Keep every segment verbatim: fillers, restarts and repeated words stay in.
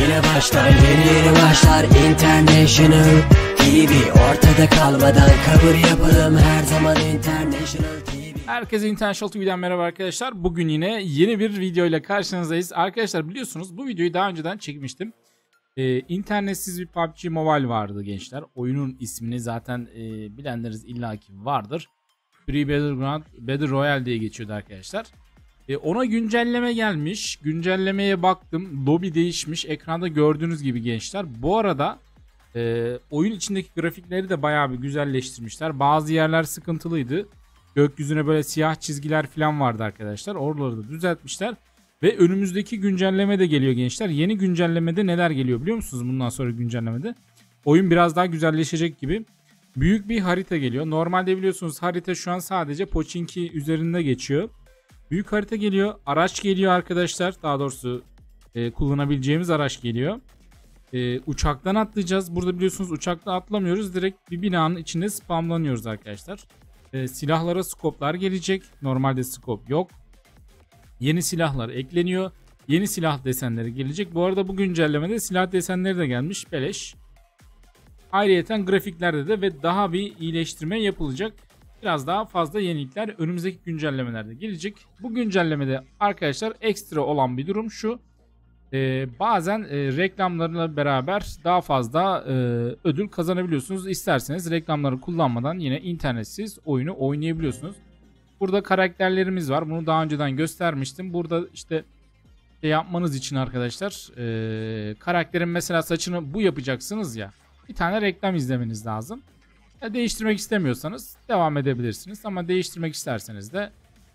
yeni başlar, yeni yeni başlar International T V. Ortada kalmadan kabul yapalım her zaman International T V. Herkese International T V'den merhaba arkadaşlar. Bugün yine yeni bir video ile karşınızdayız. Arkadaşlar biliyorsunuz bu videoyu daha önceden çekmiştim. Ee, internetsiz bir P U B G Mobile vardı gençler. Oyunun ismini zaten e, bilenleriniz illaki vardır. Free Battleground Battle Royale diye geçiyordu arkadaşlar. E, ona güncelleme gelmiş. Güncellemeye baktım. Lobby değişmiş. Ekranda gördüğünüz gibi gençler. Bu arada e, oyun içindeki grafikleri de bayağı bir güzelleştirmişler. Bazı yerler sıkıntılıydı. Gökyüzüne böyle siyah çizgiler falan vardı arkadaşlar. Oraları da düzeltmişler. Ve önümüzdeki güncelleme de geliyor gençler. Yeni güncellemede neler geliyor biliyor musunuz bundan sonra güncellemede? Oyun biraz daha güzelleşecek gibi. Büyük bir harita geliyor. Normalde biliyorsunuz harita şu an sadece Pochinki üzerinde geçiyor. Büyük harita geliyor. Araç geliyor arkadaşlar. Daha doğrusu e, kullanabileceğimiz araç geliyor. E, uçaktan atlayacağız. Burada biliyorsunuz uçakla atlamıyoruz. Direkt bir binanın içinde spamlanıyoruz arkadaşlar. E, silahlara skoplar gelecek. Normalde skop yok. Yeni silahlar ekleniyor. Yeni silah desenleri gelecek. Bu arada bu güncellemede silah desenleri de gelmiş. Beleş. Ayrıyeten grafiklerde de ve daha bir iyileştirme yapılacak. Biraz daha fazla yenilikler önümüzdeki güncellemelerde gelecek. Bu güncellemede arkadaşlar ekstra olan bir durum şu. Ee, bazen e, reklamlarla beraber daha fazla e, ödül kazanabiliyorsunuz. İsterseniz reklamları kullanmadan yine internetsiz oyunu oynayabiliyorsunuz. Burada karakterlerimiz var. Bunu daha önceden göstermiştim. Burada işte şey yapmanız için arkadaşlar e, karakterin mesela saçını bu yapacaksınız ya. Bir tane reklam izlemeniz lazım. Ya değiştirmek istemiyorsanız devam edebilirsiniz. Ama değiştirmek isterseniz de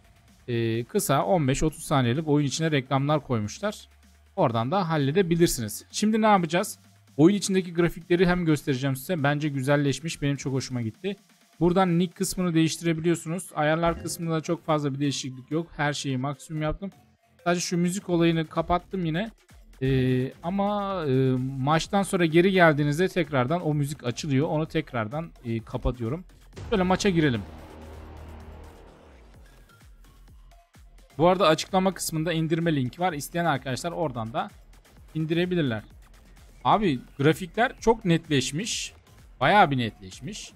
e, kısa on beş otuz saniyelik oyun içine reklamlar koymuşlar. Oradan da halledebilirsiniz. Şimdi ne yapacağız? Oyun içindeki grafikleri hem göstereceğim size. Bence güzelleşmiş. Benim çok hoşuma gitti. Buradan nick kısmını değiştirebiliyorsunuz. Ayarlar kısmında da çok fazla bir değişiklik yok. Her şeyi maksimum yaptım. Sadece şu müzik olayını kapattım yine. Ee, ama e, maçtan sonra geri geldiğinizde tekrardan o müzik açılıyor. Onu tekrardan e, kapatıyorum. Şöyle maça girelim. Bu arada açıklama kısmında indirme linki var. İsteyen arkadaşlar oradan da indirebilirler. Abi grafikler çok netleşmiş. Bayağı bir netleşmiş.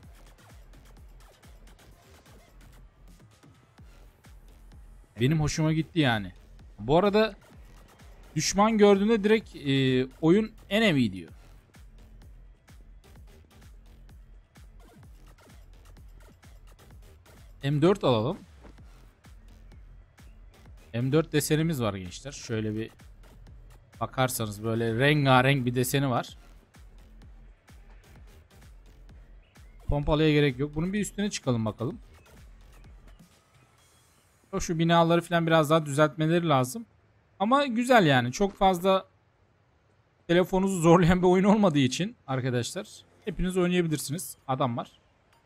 Benim hoşuma gitti yani. Bu arada düşman gördüğünde direkt e, oyun enemy diyor. M dört alalım. M dört desenimiz var gençler. Şöyle bir bakarsanız böyle rengarenk bir deseni var. Pompalıya gerek yok. Bunun bir üstüne çıkalım bakalım. Şu binaları falan biraz daha düzeltmeleri lazım. Ama güzel yani. Çok fazla telefonunuzu zorlayan bir oyun olmadığı için arkadaşlar hepiniz oynayabilirsiniz. Adam var.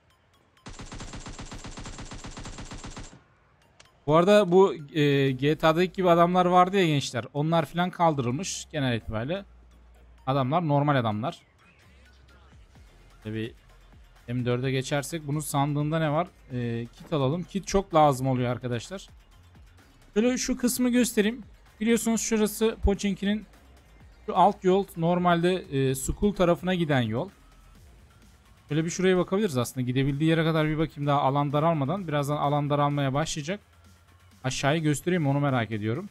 Bu arada bu e, G T A'daki gibi adamlar vardı ya gençler. Onlar falan kaldırılmış genel itibariyle. Adamlar normal adamlar. Tabii M dört'e geçersek bunun sandığında ne var? E, kit alalım. Kit çok lazım oluyor arkadaşlar. Şöyle şu kısmı göstereyim. Biliyorsunuz şurası Pochinki'nin şu alt yol normalde e, Skull tarafına giden yol. Şöyle bir şuraya bakabiliriz aslında. Gidebildiği yere kadar bir bakayım daha alan daralmadan. Birazdan alan daralmaya başlayacak. Aşağıyı göstereyim onu merak ediyorum.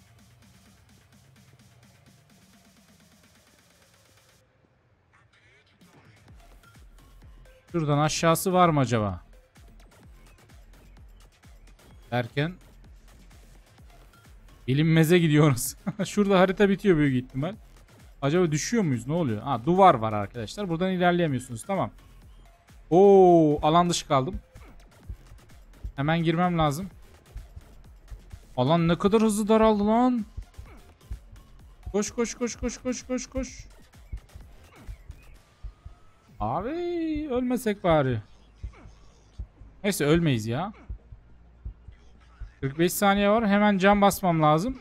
Şuradan aşağısı var mı acaba? Derken bilinmeze gidiyoruz. Şurada harita bitiyor büyük ihtimal. Acaba düşüyor muyuz? Ne oluyor? Ha, duvar var arkadaşlar. Buradan ilerleyemiyorsunuz. Tamam. Oo, alan dışı kaldım. Hemen girmem lazım. Alan ne kadar hızlı daraldı lan. Koş koş koş koş koş koş koş. Abi ölmesek bari. Neyse ölmeyiz ya. kırk beş saniye var. Hemen cam basmam lazım.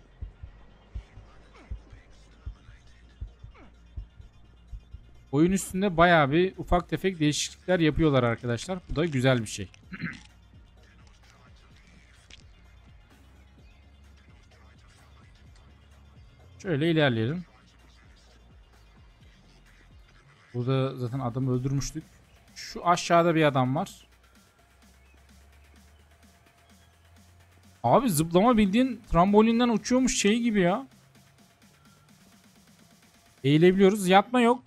Oyun üstünde bayağı bir ufak tefek değişiklikler yapıyorlar arkadaşlar. Bu da güzel bir şey. Şöyle ilerleyelim. Burada zaten adamı öldürmüştük. Şu aşağıda bir adam var. Abi zıplama bildiğin trambolinden uçuyormuş şey gibi ya. Eğilebiliyoruz. Yatma yok.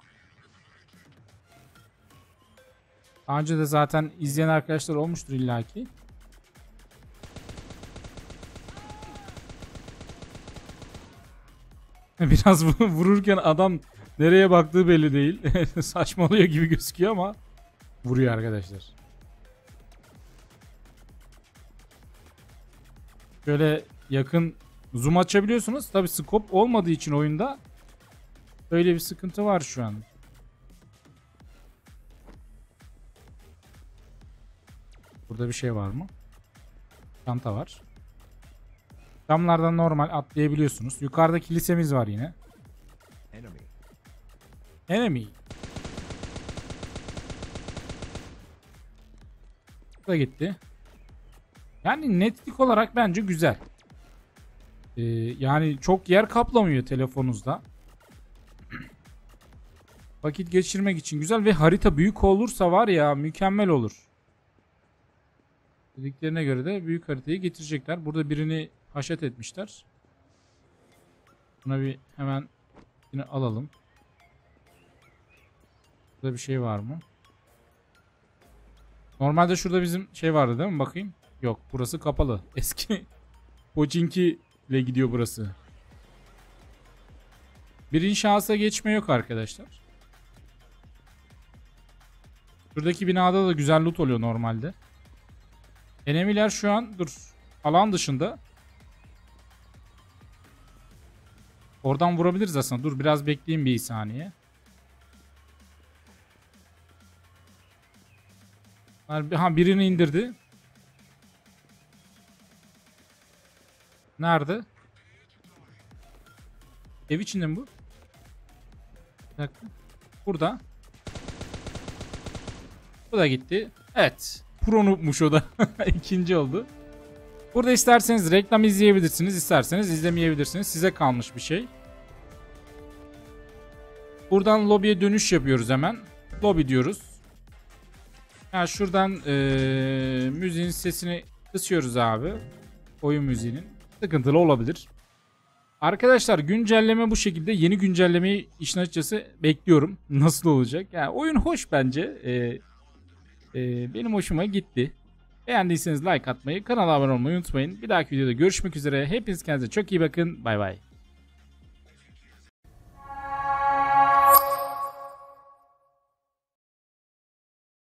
Daha önce de zaten izleyen arkadaşlar olmuştur illaki. Biraz vururken adam nereye baktığı belli değil. Saçmalıyor gibi gözüküyor ama vuruyor arkadaşlar. Şöyle yakın zoom açabiliyorsunuz. Tabi scope olmadığı için oyunda öyle bir sıkıntı var şu an. Burada bir şey var mı? Çanta var. Camlardan normal atlayabiliyorsunuz. Yukarıda kilisemiz var yine. Enemy. Enemy. Bu da gitti. Yani netlik olarak bence güzel. Ee, yani çok yer kaplamıyor telefonunuzda. Vakit geçirmek için güzel ve harita büyük olursa var ya mükemmel olur. Dediklerine göre de büyük haritayı getirecekler. Burada birini haşet etmişler. Buna bir hemen yine alalım. Burada bir şey var mı? Normalde şurada bizim şey vardı değil mi? Bakayım. Yok, burası kapalı. Eski Pochinki ile gidiyor burası. Bir inşaata geçme yok arkadaşlar. Şuradaki binada da güzel loot oluyor normalde. Enemiler şu an dur alan dışında. Oradan vurabiliriz aslında. Dur biraz bekleyeyim bir saniye. Ha, birini indirdi. Nerede? Ev içinde mi bu? Bir dakika. Burada. Bu da gitti. Evet. Pro noob'muş o da. İkinci oldu. Burada isterseniz reklam izleyebilirsiniz. İsterseniz izlemeyebilirsiniz. Size kalmış bir şey. Buradan lobiye dönüş yapıyoruz hemen. Lobby diyoruz. Yani şuradan ee, müziğin sesini kısıyoruz abi. Oyun müziğinin. Sıkıntılı olabilir. Arkadaşlar güncelleme bu şekilde. Yeni güncellemeyi işin açıkçası bekliyorum. Nasıl olacak? Yani oyun hoş bence. Ee, e, benim hoşuma gitti. Beğendiyseniz like atmayı, kanala abone olmayı unutmayın. Bir dahaki videoda görüşmek üzere. Hepiniz kendinize çok iyi bakın. Bay bay.